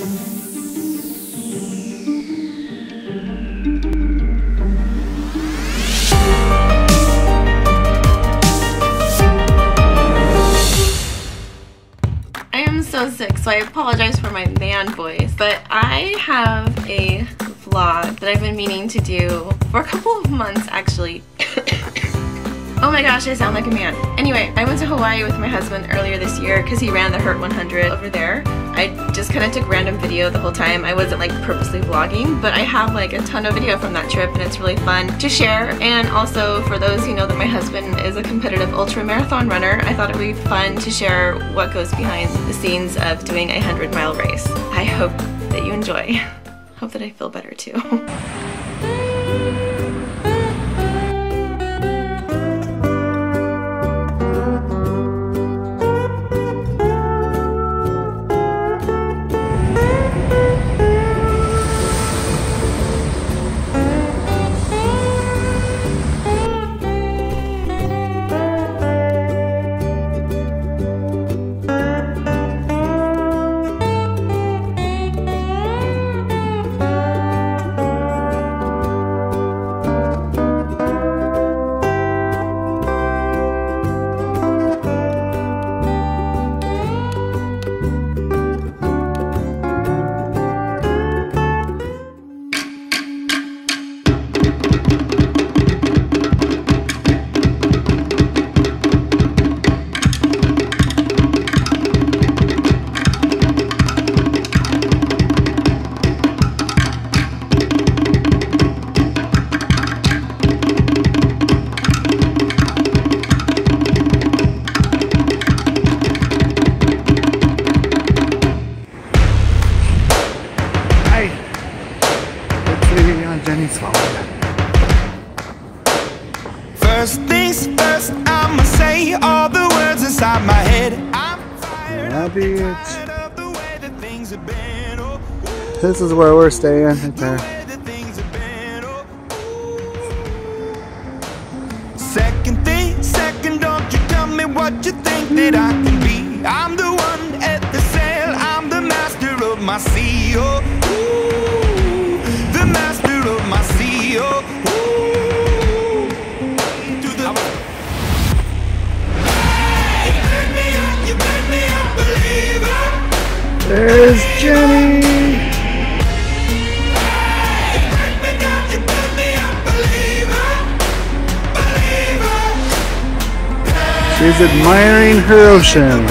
So sick, so I apologize for my man voice, but I have a vlog that I've been meaning to do for a couple of months actually. Oh my gosh, I sound like a man. Anyway, I went to Hawaii with my husband earlier this year because he ran the H.U.R.T 100 over there. I just kind of took random video the whole time. I wasn't like purposely vlogging, but I have like a ton of video from that trip and it's really fun to share. And also for those who know that my husband is a competitive ultra marathon runner, I thought it would be fun to share what goes behind the scenes of doing a 100-mile race. I hope that you enjoy. Hope that I feel better too. First things first, I'ma say all the words inside my head. I'm tired of the way that things have been. This is where we're staying right there. Second, don't you tell me what you think that I can be. I'm the one at the sail, I'm the master of my sea. Oh, ooh, the master of my sea. Oh, there's Jenny! She's admiring her ocean.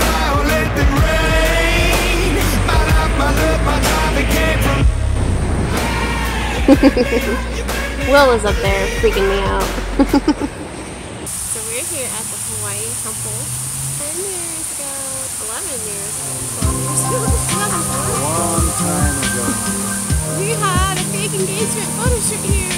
Will is up there freaking me out. So we're here at the Hawaii Temple 10 years ago, 11 years ago, 12 years ago, A long time ago. we had a fake engagement photo shoot here.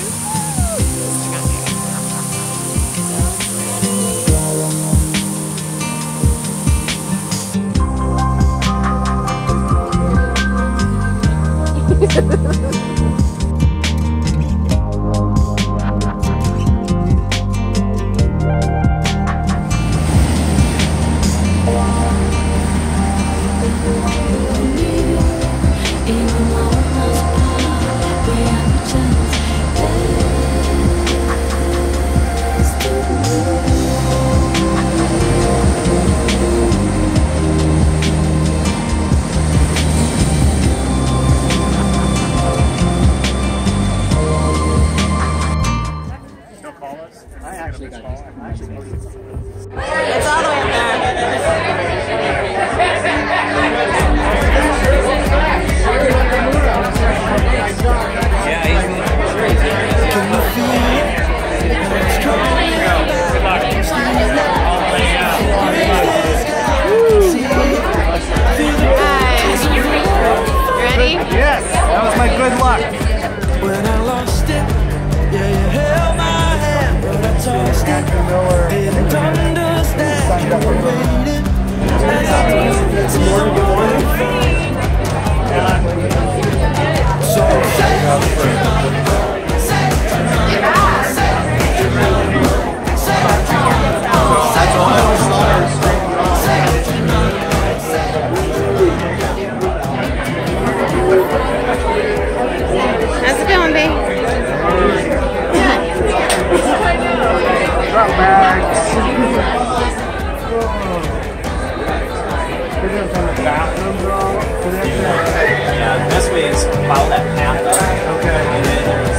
It's all the way up there. Ready? Yes, that was my good luck. When I lost it, yeah, you held my hand, but I tossed it. Didn't understand you were waiting. bathrooms are all connected? Yeah, this way is follow that path up. Okay. And then there's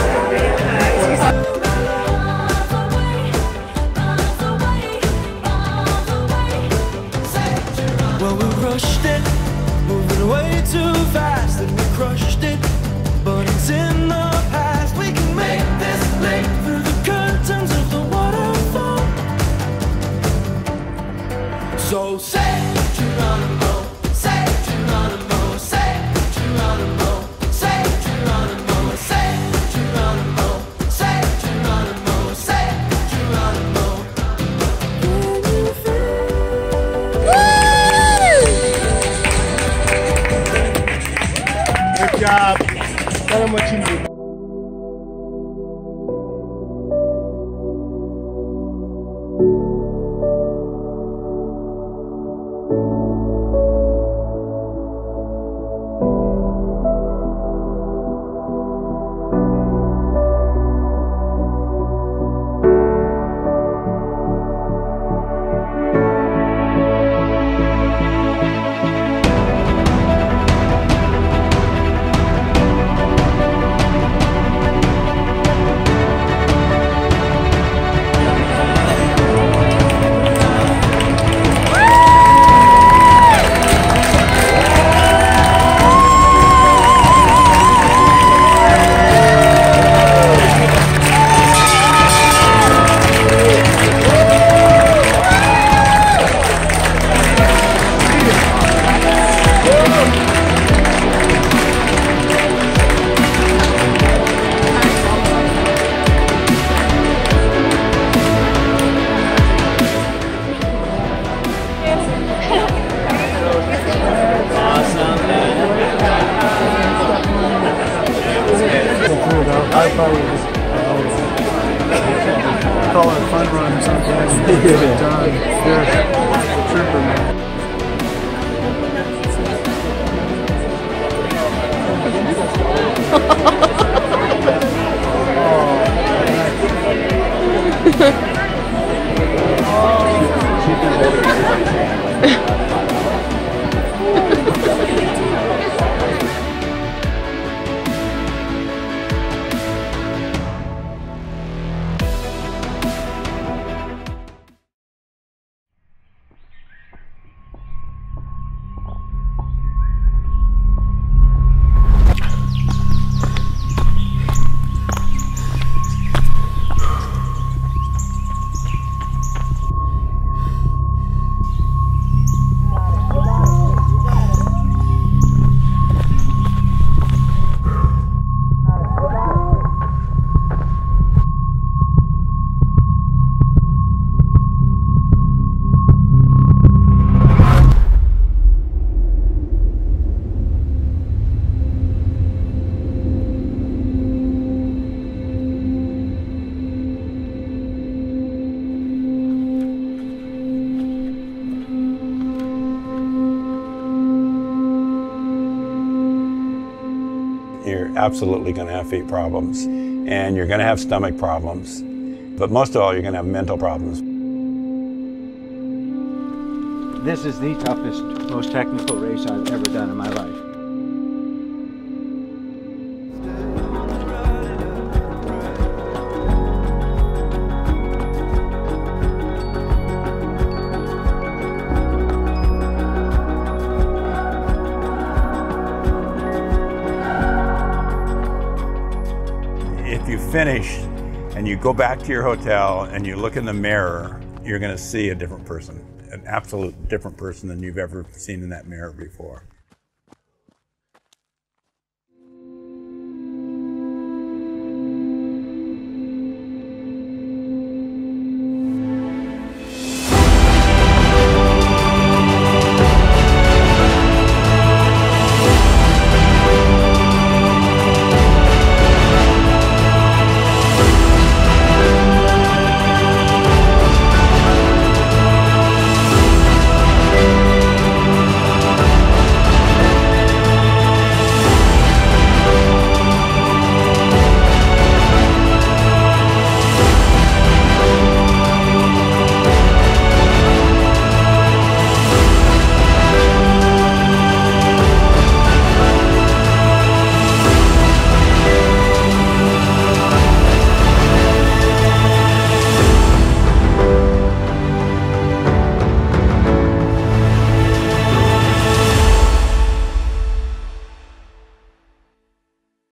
Well, we rushed it, moving way too fast, and we crushed it. But it's in the past. We can make this leap through the curtains of the waterfall. So say Geronimo, say Geronimo, say Geronimo, say Geronimo, say Geronimo, say Geronimo, say Geronimo. Good job. Tell them what you need. I probably just call it a fun run sometimes. Done. You're a trooper, man. You're absolutely going to have feet problems, and you're going to have stomach problems, but most of all, you're going to have mental problems. This is the toughest, most technical race I've ever done in my life. If you finish and you go back to your hotel and you look in the mirror, you're going to see a different person, an absolute different person than you've ever seen in that mirror before.